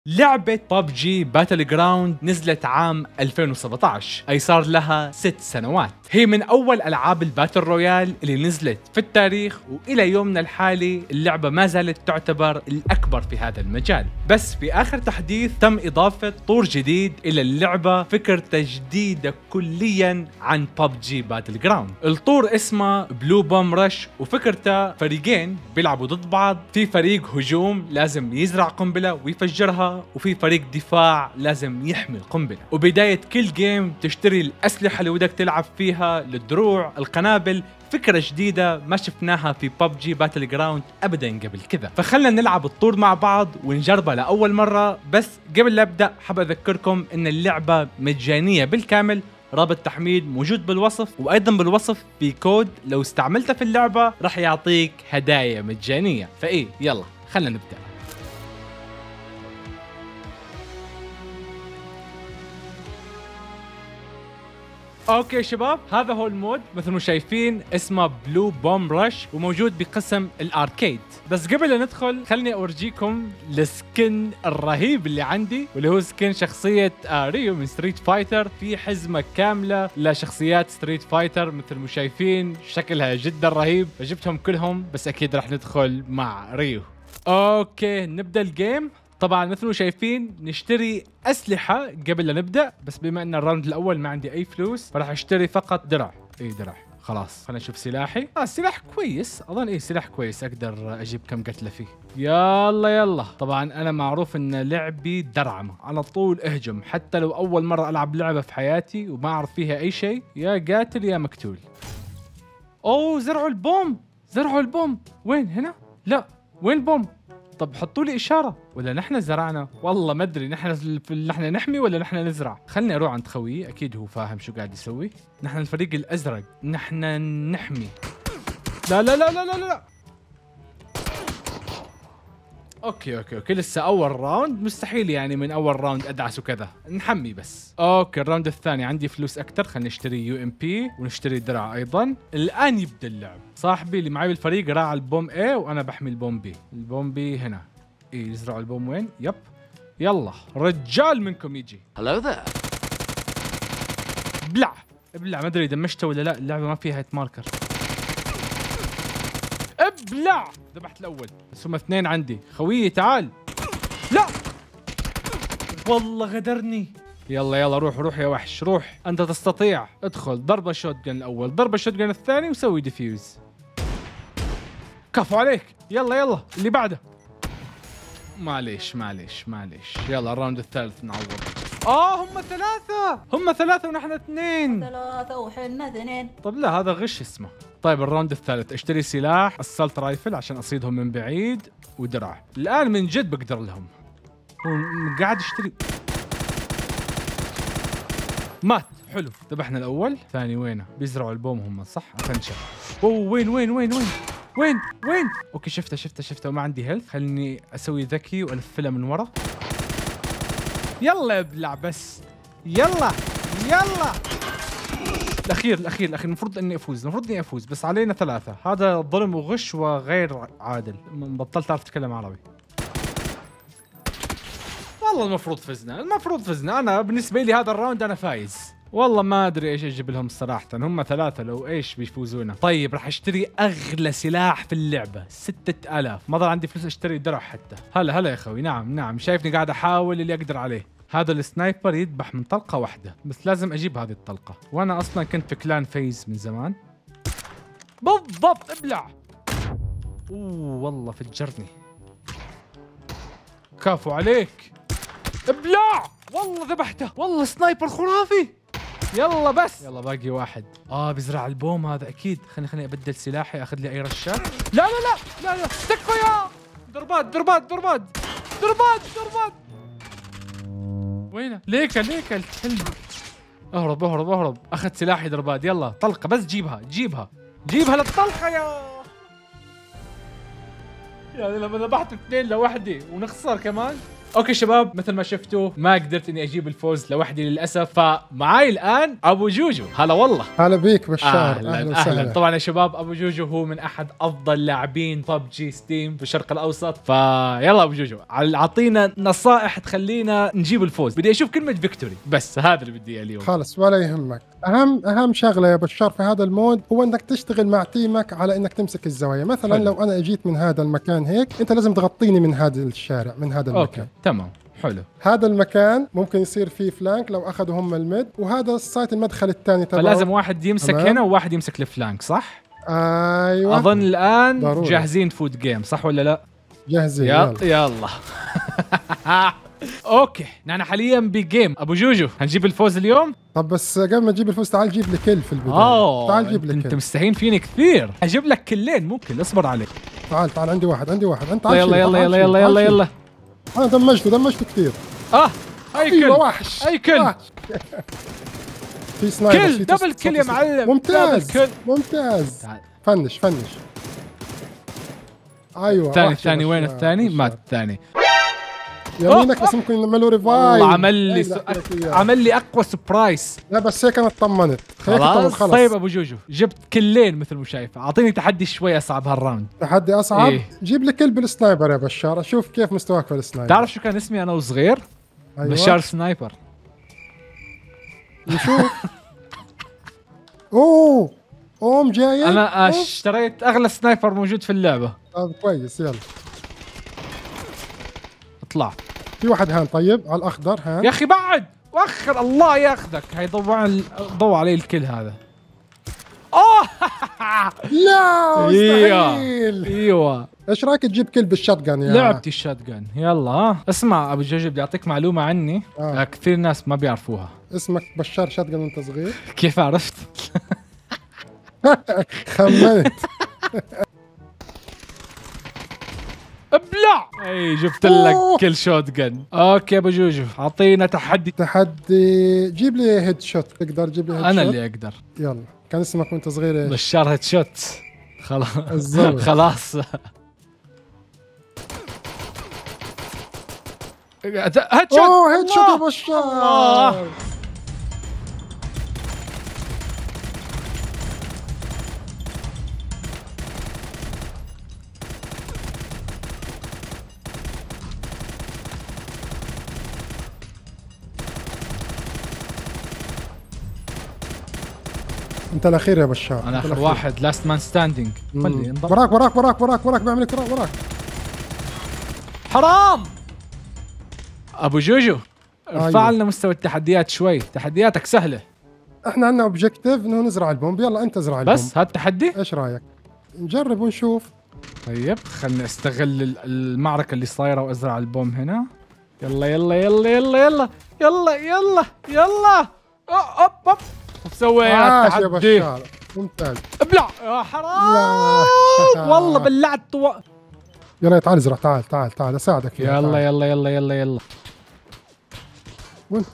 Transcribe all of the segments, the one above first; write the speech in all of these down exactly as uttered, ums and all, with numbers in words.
لعبة ببجي باتل جراوند نزلت عام ألفين وسبعطعش، أي صار لها ست سنوات. هي من أول ألعاب الباتل رويال اللي نزلت في التاريخ، وإلى يومنا الحالي اللعبة ما زالت تعتبر الأكبر في هذا المجال. بس في آخر تحديث تم إضافة طور جديد إلى اللعبة، فكرة تجديدة كليا عن ببجي باتل جراوند. الطور اسمه بلو بوم رش، وفكرته فريقين بيلعبوا ضد بعض. في فريق هجوم لازم يزرع قنبلة ويفجرها، وفي فريق دفاع لازم يحمي القنبلة. وبداية كل جيم تشتري الأسلحة اللي ودك تلعب فيها، الدروع، القنابل. فكرة جديدة ما شفناها في ببجي باتل جراوند أبدا قبل كذا. فخلنا نلعب الطور مع بعض ونجربها لأول مرة. بس قبل لا أبدأ حاب أذكركم إن اللعبة مجانية بالكامل، رابط تحميل موجود بالوصف، وأيضا بالوصف في كود لو استعملته في اللعبة راح يعطيك هدايا مجانية. فإيه يلا خلنا نبدأ. اوكي شباب، هذا هو المود مثل ما شايفين، اسمه بلو بوم رش، وموجود بقسم الاركيد. بس قبل لا ندخل خلني اورجيكم السكن الرهيب اللي عندي، واللي هو سكن شخصية آه ريو من ستريت فايتر. في حزمة كاملة لشخصيات ستريت فايتر مثل ما شايفين، شكلها جدا رهيب، فجبتهم كلهم. بس اكيد راح ندخل مع ريو. اوكي نبدأ الجيم. طبعا مثل ما شايفين نشتري أسلحة قبل لا نبدأ، بس بما أن الراوند الأول ما عندي أي فلوس فراح أشتري فقط درع. إيه درع خلاص. خلينا نشوف سلاحي. آه سلاح كويس أظن. إيه سلاح كويس أقدر أجيب كم قتلة فيه. يلا يلا. طبعا أنا معروف أن لعبي درعمة، على طول اهجم، حتى لو أول مرة ألعب لعبة في حياتي وما أعرف فيها أي شيء، يا قاتل يا مقتول. أوه زرعوا البوم، زرعوا البوم. وين هنا؟ لا وين البوم؟ طب حطوا لي إشارة. ولا نحن زرعنا؟ والله ما أدري. نحن نحن نحمي ولا نحن نزرع؟ خلني أروح عند خويي، أكيد هو فاهم شو قاعد يسوي. نحن الفريق الأزرق، نحن نحمي. لا لا لا لا لا لا. اوكي اوكي اوكي لسه اول راوند، مستحيل يعني من اول راوند ادعس وكذا، نحمي بس. اوكي الراوند الثاني عندي فلوس اكثر، خلينا نشتري يو ام بي ونشتري درع ايضا. الان يبدا اللعب. صاحبي اللي معي بالفريق راعى البوم اي وانا بحمي البوم بي. البوم بي هنا. ايه يزرعوا البوم وين؟ يب يلا رجال منكم يجي. هلو ذا. ابلع ابلع. ما ادري دمجته ولا لا، اللعبه ما فيها هيت ماركر. ابلع. ذبحت الاول، بس هم اثنين عندي. خويي تعال. لا والله غدرني. يلا يلا روح روح يا وحش روح، انت تستطيع. ادخل ضربه شوت جن الاول، ضربه شوت جن الثاني، وسوي ديفيوز. كفو عليك. يلا يلا اللي بعده. معليش معليش معليش. يلا الراوند الثالث نعوض. اه هم ثلاثة، هم ثلاثة ونحن اثنين. ثلاثة وحنا اثنين. طب لا هذا غش اسمه. طيب الراوند الثالث اشتري سلاح السالت رايفل عشان اصيدهم من بعيد، ودرع. الان من جد بقدر لهم. قاعد اشتري. مات. حلو ذبحنا الاول. ثاني وينه؟ بيزرعوا البوم هم صح؟ افنشر. اوه وين وين وين وين وين وين؟ اوكي شفته شفته شفته وما عندي هيلث. خليني اسوي ذكي والفله من ورا. يلا ابلع بس. يلا يلا. الاخير الاخير الاخير. المفروض اني افوز، المفروض اني افوز، بس علينا ثلاثة. هذا ظلم وغش وغير عادل. بطلت اعرف اتكلم عربي. والله المفروض فزنا، المفروض فزنا. انا بالنسبة لي هذا الراوند انا فايز. والله ما ادري ايش اجيب لهم صراحة، هم ثلاثة لو ايش بيفوزونا. طيب راح اشتري اغلى سلاح في اللعبة، ستة آلاف. ما ضل عندي فلوس اشتري درع حتى. هلا هلا يا اخوي. نعم نعم شايفني قاعد احاول اللي اقدر عليه. هذا السنايبر يذبح من طلقة واحدة، بس لازم اجيب هذه الطلقة، وانا اصلا كنت في كلان فيز من زمان. بالضبط ابلع. اوه والله فجرني. كافو عليك. ابلع. والله ذبحته، والله سنايبر خرافي. يلا بس. يلا باقي واحد. اه بيزرع البوم هذا اكيد. خليني خليني ابدل سلاحي، اخذ لي اي رشات. لا لا لا لا لا تكفى يا ضربات ضربات ضربات ضربات ضربات. وينه؟ ليكا ليكا الكلب. اهرب اهرب اهرب. اخذ سلاحي ضربات. يلا طلقه بس جيبها جيبها جيبها للطلقه. يا يعني لما ذبحت اثنين لوحدي ونخسر كمان. اوكي شباب، مثل ما شفتوا ما قدرت اني اجيب الفوز لوحدي للاسف، فمعاي الان ابو جوجو. هلا والله. هلا بيك بشار. اهلا اهلا اهلا, وسهلا. طبعا يا شباب ابو جوجو هو من احد افضل لاعبين ببجي ستيم في الشرق الاوسط، فيلا ابو جوجو اعطينا نصائح تخلينا نجيب الفوز. بدي اشوف كلمه فيكتوري بس، هذا اللي بدي اياه اليوم. خلص ولا يهمك. اهم اهم شغله يا بشار في هذا المود هو انك تشتغل مع تيمك على انك تمسك الزوايا. مثلا حلو. لو انا اجيت من هذا المكان هيك، انت لازم تغطيني من هذا الشارع، من هذا المكان. اوكي تمام حلو. هذا المكان ممكن يصير فيه فلانك لو اخذوا هم الميد، وهذا السايت المدخل الثاني تبعه. فلازم واحد يمسك تمام. هنا وواحد يمسك الفلانك، صح؟ ايوه اظن الان ضروري. جاهزين فود جيم، صح ولا لا؟ جاهزين. يلا يلا يلا. اوكي نحن حاليا بجيم ابو جوجو، هنجيب الفوز اليوم. طب بس قبل ما تجيب الفوز تعال جيب لي كل في البدايه. اوه تعال جيب لي انت كل. مستهين فيني كثير. اجيب لك كلين ممكن، اصبر عليك. تعال تعال عندي واحد عندي واحد انت تعال يلا شيل، يلا تعال يلا شيل، يلا تعال يلا شيل. يلا. انا دمجته دمجته كثير. اه اي كل ايوه وحش. اي كل وحش. في سنايبر كل في دبل تص- كل يا تص- معلم. ممتاز دبل كل. ممتاز. تعال. فنش فنش. ايوه الثاني وحش يا الثاني وين بشار، الثاني؟ بشار. مات الثاني. يمينك أوه. بس ممكن نعمل له ريفايف. والله عمل لي هاي سو... لك إياه. عمل لي اقوى سبرايز. لا بس هيك انا اطمنت. هيك طمن خلاص خلص. طيب ابو جوجو، جبت كلين مثل ما شايف. اعطيني تحدي شوي اصعب هالراوند. تحدي اصعب. إيه. جيب لي كل بالسنايبر يا بشار، اشوف كيف مستواك في السنايبر. تعرف شو كان اسمي انا وصغير؟ أيوة. بشار سنايبر. نشوف. اوه اوم جاي. انا اشتريت اغلى سنايبر موجود في اللعبه. طب كويس يلا. اطلع في واحد هان طيب على الاخضر هان. يا اخي بعد وخر، الله ياخذك. هي ضوع ضوع علي الكل هذا. اوه لا ايوه مستحيل. ايوه ايش رايك تجيب كل بالشات جن يا لعبتي الشات جن. يلا ها اسمع ابو جوجو، بدي اعطيك معلومه عني. آه. آه. كثير ناس ما بيعرفوها. اسمك بشار شات جن وانت صغير. كيف عرفت؟ خمنت. ابلع. اي جبت لك كل شوت جن. اوكي ابو جوجو اعطينا تحدي. تحدي جيب لي هيد شوت. تقدر تجيب لي هيد انا شوت؟ اللي اقدر. يلا. كان اسمك وانت صغير ايش؟ بشار هيد شوت. خلاص الزبط. خلاص. هيد شوت. اوه هيد شوت يا الله. بشار. انت الاخير يا بشار. انا أنت اخر الأخير. واحد، لاست مان ستاندينج. مم. وراك وراك وراك وراك وراك بيعملك وراك وراك. حرام. ابو جوجو ارفع أيوة. لنا مستوى التحديات شوي، تحدياتك سهله. احنا عندنا اوبجيكتيف انه نزرع البومب. يلا انت ازرع البومب. بس هذا التحدي. ايش رايك؟ نجرب ونشوف. طيب خلني استغل ال- المعركه اللي صايره وازرع البوم هنا. يلا يلا يلا يلا يلا يلا يلا يلا. اوب اوب سويت عاش يا تحدي. بشار. ممتاز. ابلع يا حرام. لا. والله بلعت و... يلا تعال ازرع. تعال تعال تعال اساعدك فيها. يلا تعال. يلا يلا يلا يلا. وين؟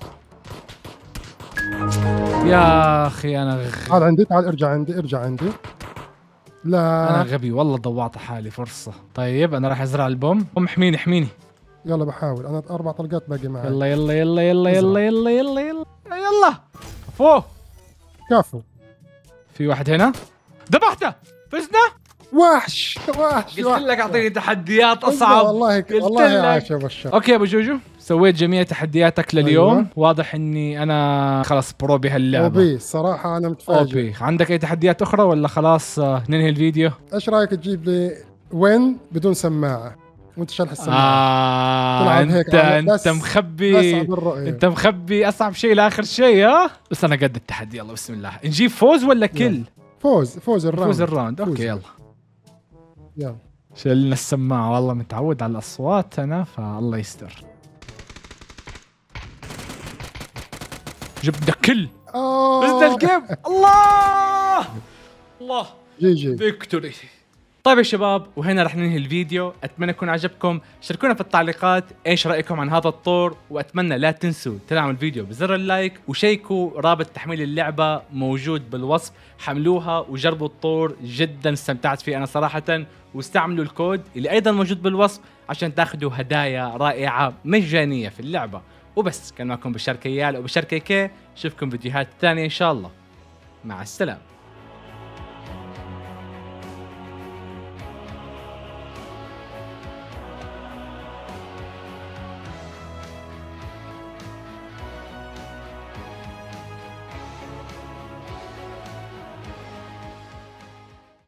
يا اخي انا غ... تعال عندي. تعال ارجع عندي ارجع عندي. لا انا غبي والله، ضوعت حالي فرصه. طيب انا راح ازرع البوم. قوم احميني احميني. يلا بحاول. انا اربع طلقات باقي معي. يلا يلا يلا يلا يلا يلا يلا يلا يلا. فوق كفو. في واحد هنا. ذبحته. فزنا. وحش وحش. قلت وحش. لك اعطيني تحديات والله اصعب. والله قلت والله لك. عاش يا بشار. اوكي يا ابو جوجو، سويت جميع تحدياتك لليوم. أيوة. واضح اني انا خلاص برو بهاللعبه. اوبي الصراحه انا متفاجئ. اوبي. عندك اي تحديات اخرى ولا خلاص آه، ننهي الفيديو؟ ايش رايك تجيب لي وين بدون سماعه وانت شارح السماعه. آه تلعب هيك انت على انت بس- مخبي. أصعب الرؤية. انت مخبي اصعب شيء لاخر شيء. ها بس انا قد التحدي. يلا بسم الله. نجيب فوز ولا كل؟ فوز فوز الراوند. فوز الراوند. فوز. اوكي يلا. يلا شلنا السماعه، والله متعود على الاصوات انا، فالله يستر. جبنا كل. آه. فزنا الجيم. الله الله. جي جي. فيكتوري. طيب يا شباب، وهنا رح ننهي الفيديو. اتمنى يكون عجبكم. شاركونا في التعليقات ايش رايكم عن هذا الطور، واتمنى لا تنسوا تدعموا الفيديو بزر اللايك، وشيكوا رابط تحميل اللعبه موجود بالوصف. حملوها وجربوا الطور، جدا استمتعت فيه انا صراحه. واستعملوا الكود اللي ايضا موجود بالوصف عشان تاخذوا هدايا رائعه مجانيه في اللعبه. وبس، كان معكم بشار كيال وبشار كيكي. اشوفكم فيديوهات ثانيه ان شاء الله. مع السلامه.